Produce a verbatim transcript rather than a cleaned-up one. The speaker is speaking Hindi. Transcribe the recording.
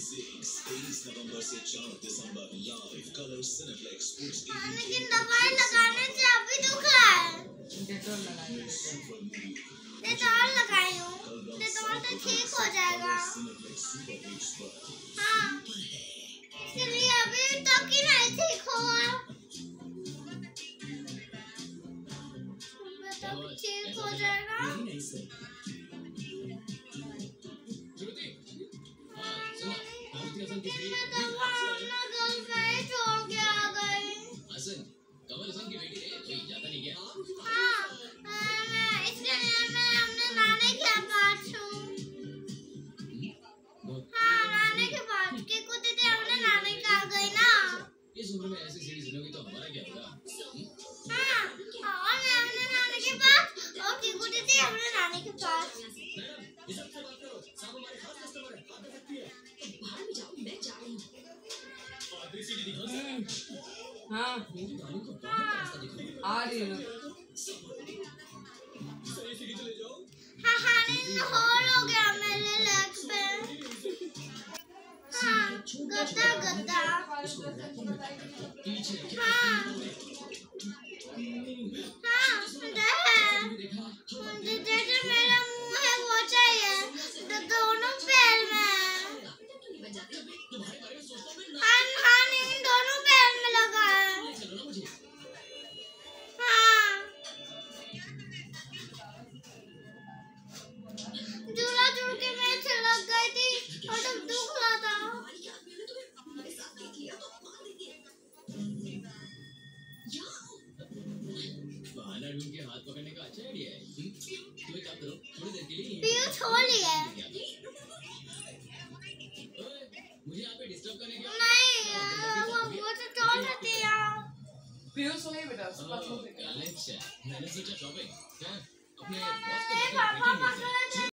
लेकिन दवाई लगाने से अभी दुख रहा है। डेटॉल लगाइए। डेटॉल लगाई हूँ, डेटॉल से ठीक हो जाएगा। हाँ, इसलिए अभी तक ही नहीं ठीक हुआ। तब ठीक हो जाएगा। इस उम्र में ऐसी सीरीज सुनोगी तो हमारा क्या होगा? हाँ, और मैं अपने नानी के पास और टीकू दीदी अपने नानी के पास। इस सबसे बात करो, साहब हमारे खास कस्टमर है, आप सकती है। बाहर में जाओ, मैं जा रही हूँ। आखिरी सीढ़ी दिखा दे। हाँ, मेरी गाड़ी को बाहर का रास्ता दिखा दे। आ रही है। सही सीढ़ी चले जाओ। हाँ, हाँ, होल हो गया मेरे लेग पे। हाँ, गद्दा गद्दा। पीछे हाँ, हाँ, जैसे मेरा मुंह है वो चाहिए, तो दोनों पैर में। हाँ, हाँ, नहीं, दोनों पैर में लगा है। हाँ, झूला झूल के मैं छिलक गई थी और तब दुख रहा था। बहाना ढूंढ के हाथ पकड़ने का अच्छा आइडिया है। तुम एक काम करो, थोड़ी देर के लिए पीयू छोड़ लिया। मुझे यहाँ पे डिस्टर्ब करने के नहीं, वो वो तो छोड़ दिया। पीयू सोई बेटा, उसका अच्छा, मैंने सोचा शॉपिंग क्या अपने बॉस को पापा